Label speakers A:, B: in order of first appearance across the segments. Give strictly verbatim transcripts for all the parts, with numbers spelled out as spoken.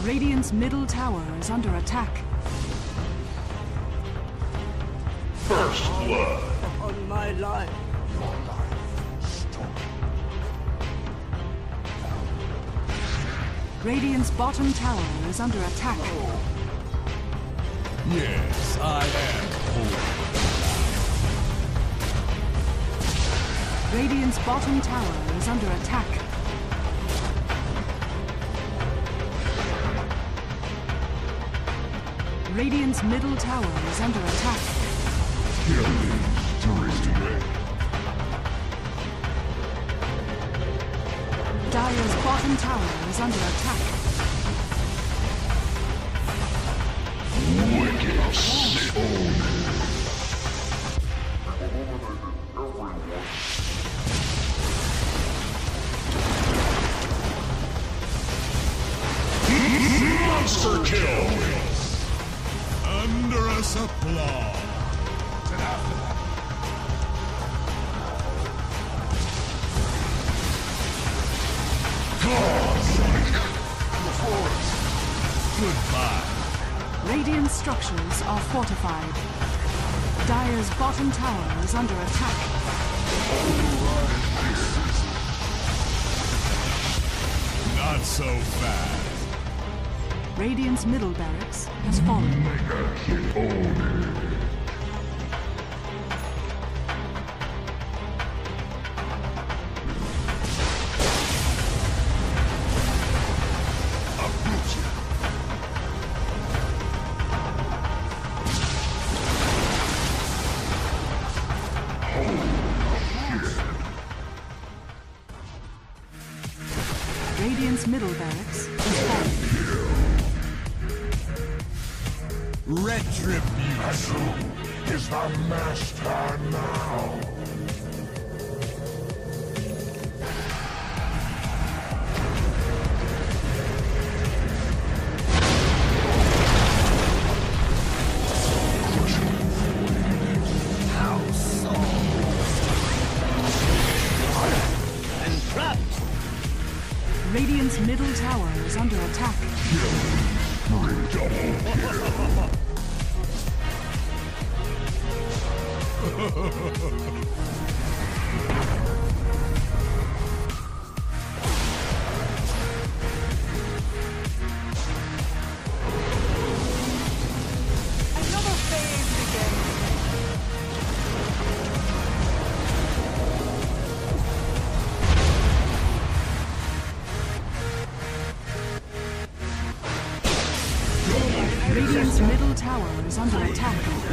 A: Radiant's middle tower is under attack.
B: First blood.
C: On my life.
A: Radiant's bottom tower is under attack.
D: Yes, I am holy.
A: Radiant's bottom tower is under attack. Radiant's middle tower is under attack.
B: Killing spree.
A: Dire's bottom tower is under attack.
B: Wicked stone. Monster kill.
D: Under us applause. Goodbye.
A: Radiant structures are fortified. Dire's bottom tower is under attack.
D: Not so fast.
A: Radiant's middle barracks has fallen.
B: Mega hit owner.
A: Radiant's middle barracks is fallen.
D: Retribution
B: Is the master now.
A: Radiant's middle tower is under attack.
C: Another phase begins.
A: Radiant's middle tower is under attack.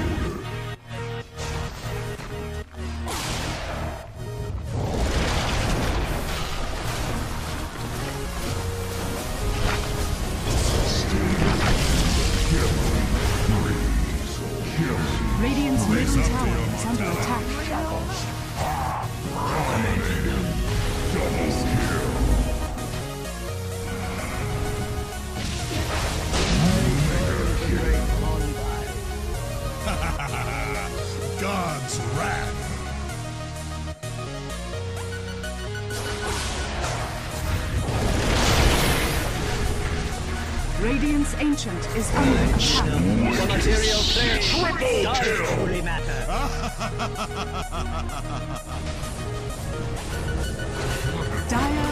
A: Radiant's middle tower is under attack.
D: God's wrath.
A: Radiant's ancient is under attack.
C: The material plane
B: Triple
C: does
B: kill.
C: truly matter.
A: Dire